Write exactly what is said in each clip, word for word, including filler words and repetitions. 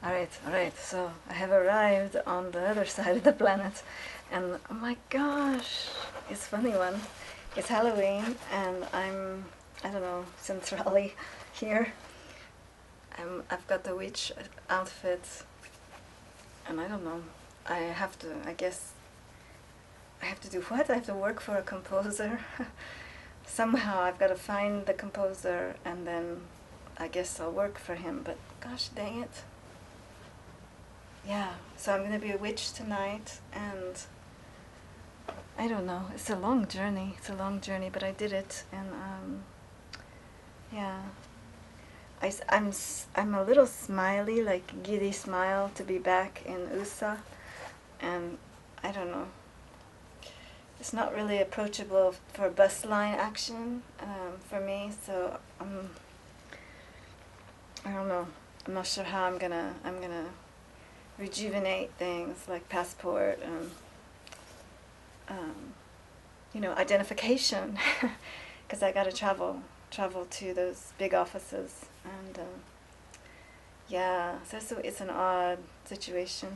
Alright, alright, so I have arrived on the other side of the planet, and oh my gosh, it's a funny one. It's Halloween, and I'm, I don't know, since Raleigh here, I'm, I've got the witch outfit, and I don't know, I have to, I guess, I have to do what? I have to work for a composer? Somehow I've got to find the composer, and then I guess I'll work for him, but gosh dang it. Yeah, so I'm going to be a witch tonight, and I don't know, it's a long journey, it's a long journey, but I did it, and um, yeah, I, I'm, I'm a little smiley, like giddy smile to be back in U S A, and I don't know, it's not really approachable for bus line action um, for me, so I'm, I don't know, I'm not sure how I'm gonna, I'm gonna rejuvenate things like passport and um, you know, identification, because I got to travel travel to those big offices, and uh, yeah, so, so it's an odd situation,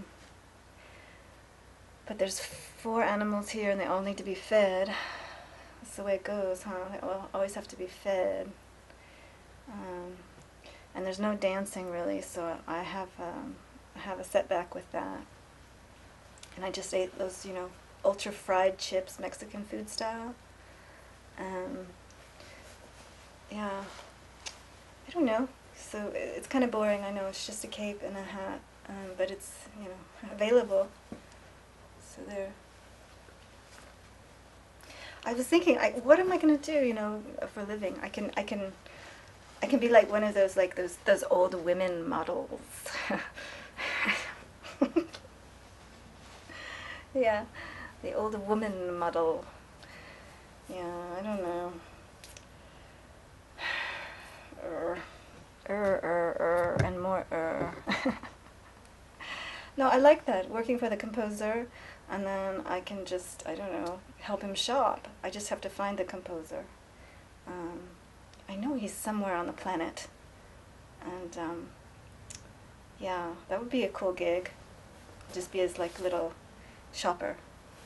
but there's four animals here and they all need to be fed. That's the way it goes, huh? They all always have to be fed, um, and there's no dancing really, so I have um, I have a setback with that. And I just ate those, you know, ultra fried chips, Mexican food style. Um, yeah, I don't know. So it's kind of boring. I know it's just a cape and a hat, um, but it's, you know, available. So there. I was thinking, I, what am I gonna do, you know, for a living? I can, I can, I can be like one of those, like those, those old women models. Yeah, the old woman model. Yeah, I don't know. Er, er, er, er, and more er. No, I like that, working for the composer, and then I can just, I don't know, help him shop. I just have to find the composer. Um, I know he's somewhere on the planet, and um, yeah, that would be a cool gig. Just be his like little shopper.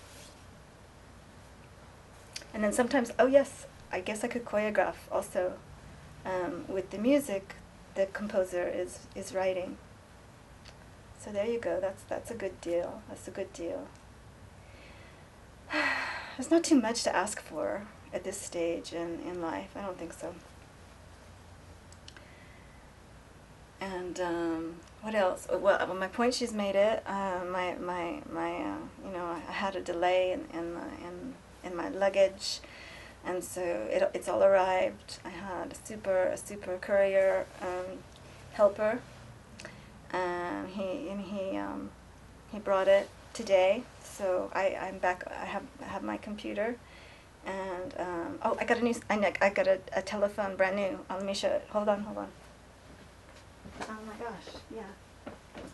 And then sometimes, oh yes, I guess I could choreograph also. Um, with the music, the composer is, is writing. So there you go, that's, that's a good deal, that's a good deal. There's not too much to ask for at this stage in, in life, I don't think so. And um, what else? Well, my point she's made it. Uh, my my my. Uh, you know, I had a delay in in the, in, in my luggage, and so it it's all arrived. I had a super a super courier um, helper, and he and he um, he brought it today. So I I'm back. I have I have my computer, and um, oh, I got a new. I I got a, a telephone, brand new. Oh, let me show it. Hold on, hold on. Oh my gosh, yeah.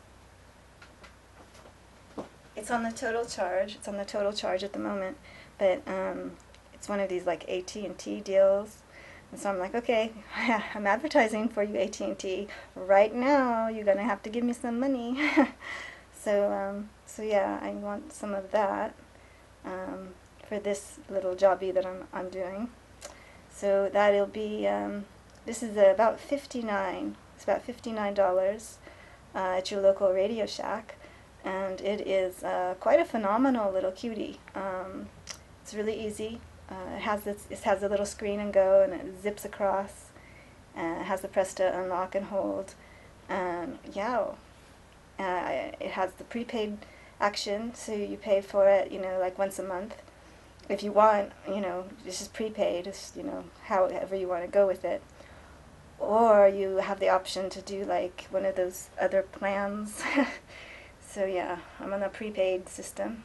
It's on the total charge. It's on the total charge at the moment, but um, it's one of these like A T and T deals. And so I'm like, okay, I'm advertising for you, A T and T. Right now, you're going to have to give me some money. so, um, so yeah, I want some of that um, for this little jobby that I'm, I'm doing. So that'll be, um, this is about fifty-nine. It's about fifty-nine dollars uh, at your local Radio Shack, and it is uh, quite a phenomenal little cutie. Um, it's really easy. Uh, it has this, it has a little screen and go, and it zips across, and it has the press to unlock and hold, and yeah, uh, it has the prepaid action, so you pay for it, you know, like once a month. If you want, you know, this is prepaid, it's, you know, however you want to go with it. Or you have the option to do like one of those other plans. So yeah, I'm on a prepaid system,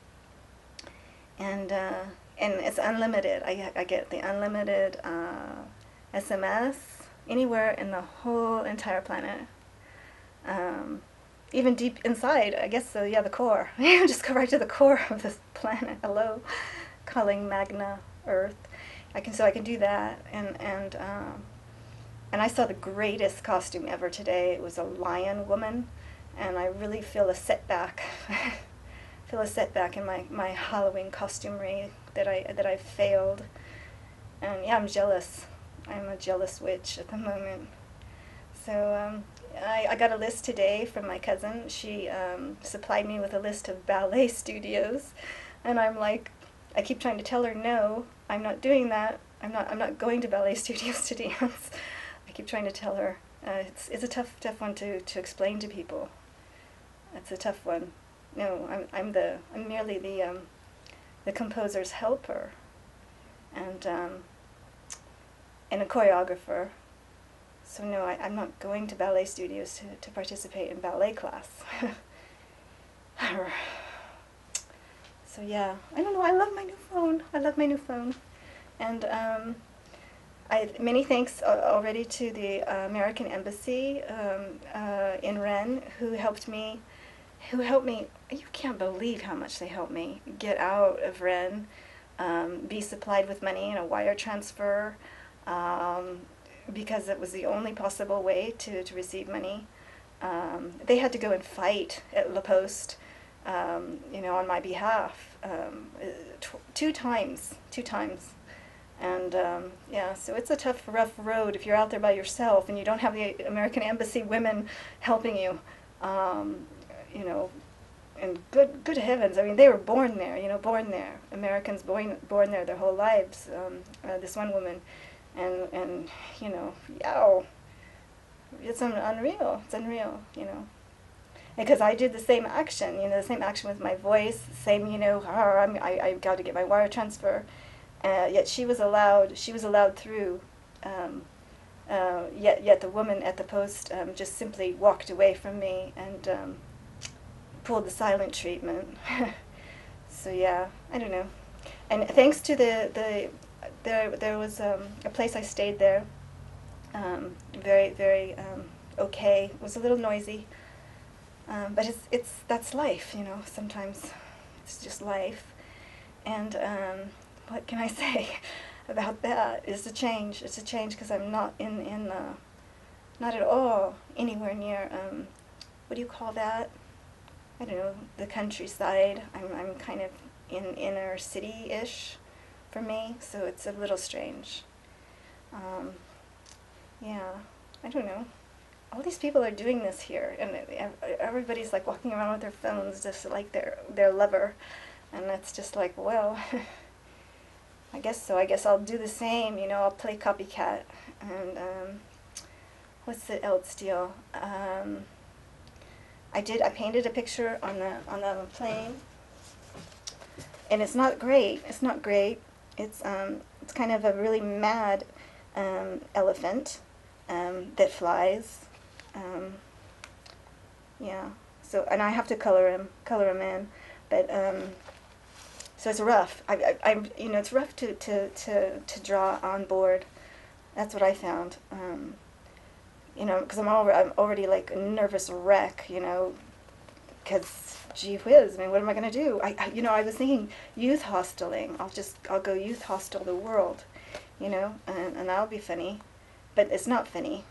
and uh, and it's unlimited. I I get the unlimited uh, S M S anywhere in the whole entire planet, um, even deep inside. I guess so. Yeah, the core. Just go right to the core of this planet. Hello, calling Magna Earth. I can so I can do that, and and. Um, and I saw the greatest costume ever today. It was a lion woman, and I really feel a setback. feel a setback in my, my Halloween costumery that I that I failed. And yeah, I'm jealous. I'm a jealous witch at the moment. So um, I, I got a list today from my cousin. She um, supplied me with a list of ballet studios, and I'm like, I keep trying to tell her no, I'm not doing that. I'm not. I'm not going to ballet studios to dance. I keep trying to tell her. Uh, it's it's a tough tough one to, to explain to people. It's a tough one. No, I'm I'm the I'm merely the um, the composer's helper, and um, and a choreographer. So no, I, I'm not going to ballet studios to, to participate in ballet class. So yeah, I don't know, I love my new phone. I love my new phone. And um, I, many thanks already to the uh, American Embassy um, uh, in Rennes who helped me, who helped me, you can't believe how much they helped me get out of Rennes, um, be supplied with money and a wire transfer, um, because it was the only possible way to, to receive money. Um, they had to go and fight at La Poste, um, you know, on my behalf, um, tw two times, two times. And um, yeah, so it's a tough, rough road if you're out there by yourself and you don't have the American Embassy women helping you, um, you know, and good, good heavens, I mean, they were born there, you know, born there. Americans born, born there their whole lives. Um, uh, this one woman, and, and you know, yow, it's un unreal, it's unreal, you know. Because I did the same action, you know, the same action with my voice, same, you know, I'm, I, I got to get my wire transfer, uh, yet she was allowed, she was allowed through, um, uh, yet, yet the woman at the post um, just simply walked away from me and um, pulled the silent treatment. So yeah, I don't know. And thanks to the, the there, there was um, a place I stayed there, um, very, very um, okay. It was a little noisy. Um, but it's, it's, that's life, you know, sometimes it's just life. And um, what can I say about that? It's a change, it's a change because I'm not in, in uh, not at all anywhere near, um, what do you call that? I don't know, the countryside. I'm, I'm kind of in inner city-ish for me, so it's a little strange. Um, yeah, I don't know. All these people are doing this here, and everybody's like walking around with their phones just like their their lover, and that's just like, well, I guess so. I guess I'll do the same. You know, I'll play copycat. And um, what's the else deal? Um, I did. I painted a picture on the on the plane, and it's not great. It's not great. It's um it's kind of a really mad um, elephant um, that flies. Um, yeah, so, and I have to color him, color him in, but, um, so it's rough. I, I, I, you know, it's rough to, to, to, to draw on board. That's what I found, um, you know, because I'm already, I'm already like a nervous wreck, you know, because, gee whiz, I mean, what am I going to do? I, I, you know, I was thinking youth hosteling. I'll just, I'll go youth hostel the world, you know, and, and that'll be funny, but it's not funny.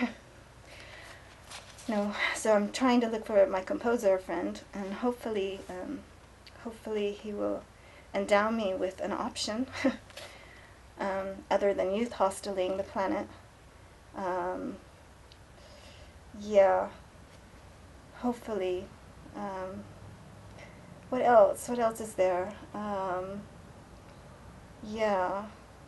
No, so I'm trying to look for my composer friend, and hopefully, um, hopefully he will endow me with an option um, other than youth hosteling the planet. Um, yeah, hopefully. Um, what else? What else is there? Um, yeah.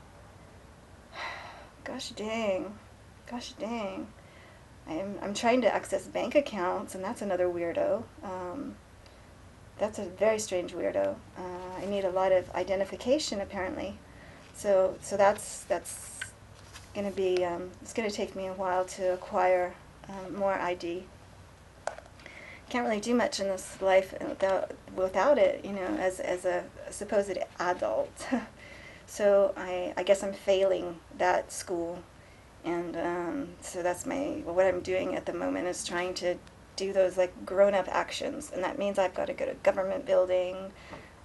Gosh dang. Gosh dang. I'm, I'm trying to access bank accounts, and that's another weirdo. Um, that's a very strange weirdo. Uh, I need a lot of identification, apparently. So, so that's that's going to be. Um, it's going to take me a while to acquire um, more I D. Can't really do much in this life without without it, you know, as as a supposed adult. So I I guess I'm failing that school. And um, so that's my, well, what I'm doing at the moment is trying to do those like grown-up actions, and that means I've got to go to government building,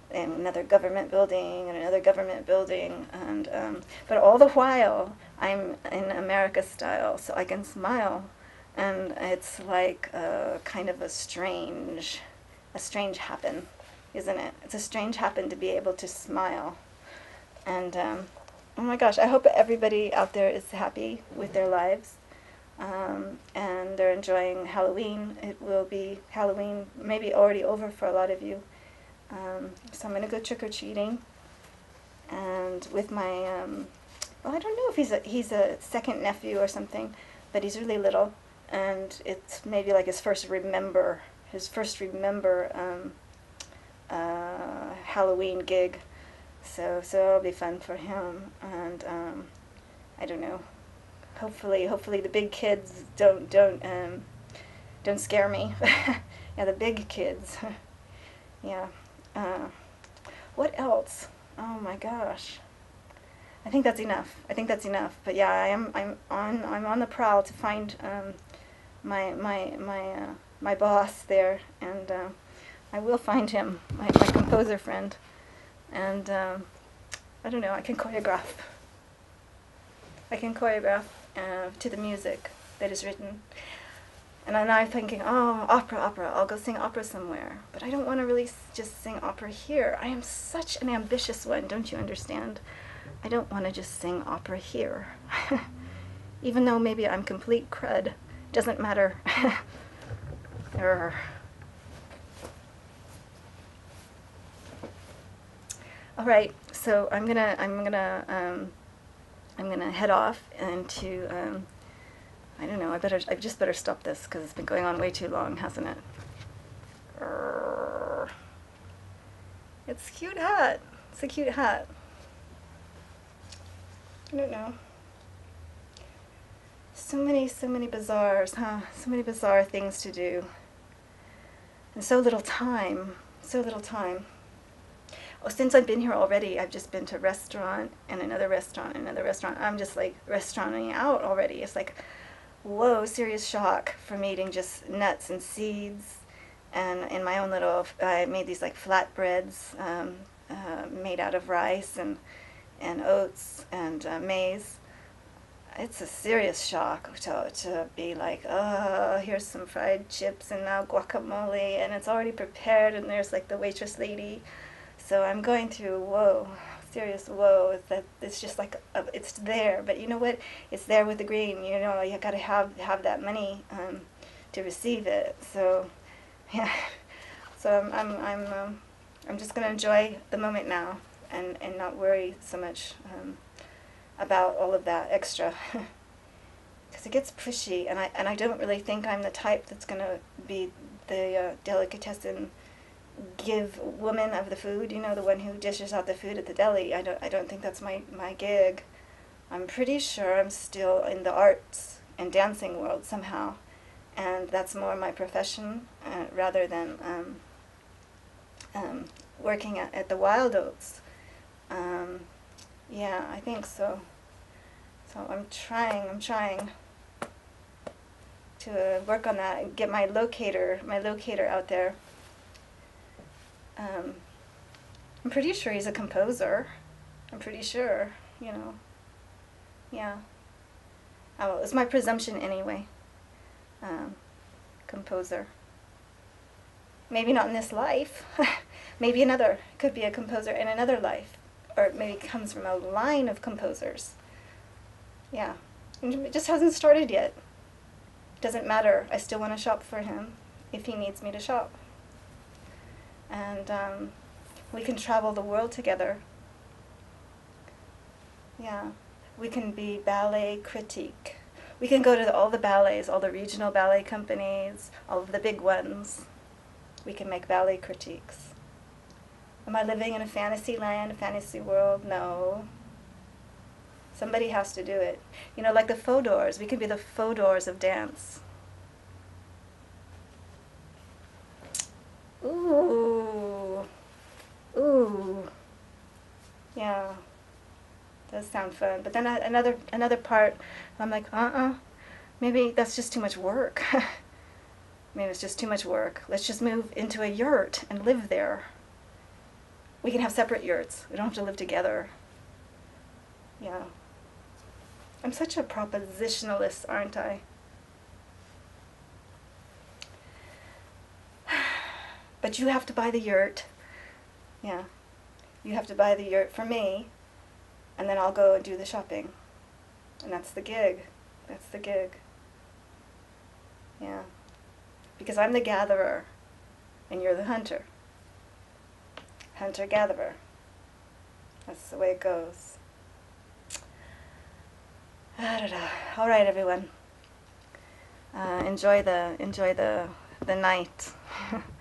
and another government building and another government building, and um, but all the while I'm in America style, so I can smile, and it's like a kind of a strange, a strange happen, isn't it? It's a strange happen to be able to smile, and um, oh my gosh, I hope everybody out there is happy with their lives. Um, and they're enjoying Halloween. It will be Halloween, maybe already over for a lot of you. Um, so I'm going to go trick-or-treating, and with my, um, well, I don't know if he's a, he's a second nephew or something, but he's really little, and it's maybe like his first remember, his first remember um, uh, Halloween gig. So, so it'll be fun for him, and um, I don't know. Hopefully, hopefully the big kids don't don't um, don't scare me. Yeah, the big kids. Yeah. Uh, what else? Oh my gosh. I think that's enough. I think that's enough. But yeah, I am I'm on I'm on the prowl to find um, my my my uh, my boss there, and uh, I will find him, my my composer friend, and um, I don't know. I can choreograph. I can choreograph uh, to the music that is written. And I'm now thinking, oh, opera, opera, I'll go sing opera somewhere. But I don't want to really s- just sing opera here. I am such an ambitious one, don't you understand? I don't want to just sing opera here. Even though maybe I'm complete crud. Doesn't matter. Urgh. All right, so I'm gonna, I'm gonna, um, I'm gonna head off into, um, I don't know, I better, I just better stop this because it's been going on way too long, hasn't it? Urgh. It's a cute hat. It's a cute hat. I don't know. So many, so many bazaars, huh? So many bizarre things to do. And so little time. So little time. Oh, since I've been here already, I've just been to a restaurant and another restaurant and another restaurant. I'm just like restauranting out already. It's like, whoa, serious shock from eating just nuts and seeds. And in my own little, I made these like flatbreads um, uh, made out of rice and, and oats and uh, maize. It's a serious shock to, to be like, oh, here's some fried chips and now guacamole, and it's already prepared, and there's like the waitress lady. So I'm going through, whoa, serious whoa. It's that it's just like uh, it's there, but you know what? It's there with the green. You know, you got to have have that money um, to receive it. So, yeah. So I'm I'm I'm um, I'm just gonna enjoy the moment now, and and not worry so much um, about all of that extra, because it gets pushy, and I and I don't really think I'm the type that's gonna be the uh, delicatessen give woman of the food, you know, the one who dishes out the food at the deli. I don't I don't think that's my, my gig. I'm pretty sure I'm still in the arts and dancing world somehow, and that's more my profession uh, rather than um, um, working at, at the Wild Oats. Um, yeah, I think so. So I'm trying, I'm trying to uh, work on that and get my locator, my locator out there. Um, I'm pretty sure he's a composer. I'm pretty sure, you know. Yeah. Oh, it's my presumption anyway. Um, composer. Maybe not in this life. Maybe another. Could be a composer in another life. Or maybe comes from a line of composers. Yeah. It just hasn't started yet. Doesn't matter. I still want to shop for him if he needs me to shop. And um, we can travel the world together. Yeah, we can be ballet critique. We can go to the, all the ballets, all the regional ballet companies, all of the big ones. We can make ballet critiques. Am I living in a fantasy land, a fantasy world? No. Somebody has to do it. You know, like the Fodors. We could be the Fodors of dance. Ooh. Ooh. Yeah. Does sound fun. But then I, another another part, I'm like, uh-uh. Maybe that's just too much work. Maybe it's just too much work. Let's just move into a yurt and live there. we can have separate yurts. We don't have to live together. Yeah. I'm such a propositionalist, aren't I? But you have to buy the yurt. Yeah. You have to buy the yurt for me, and then I'll go and do the shopping. And that's the gig. That's the gig. Yeah. Because I'm the gatherer, and you're the hunter. Hunter-gatherer. That's the way it goes. All right, everyone. Uh, enjoy the enjoy the the night.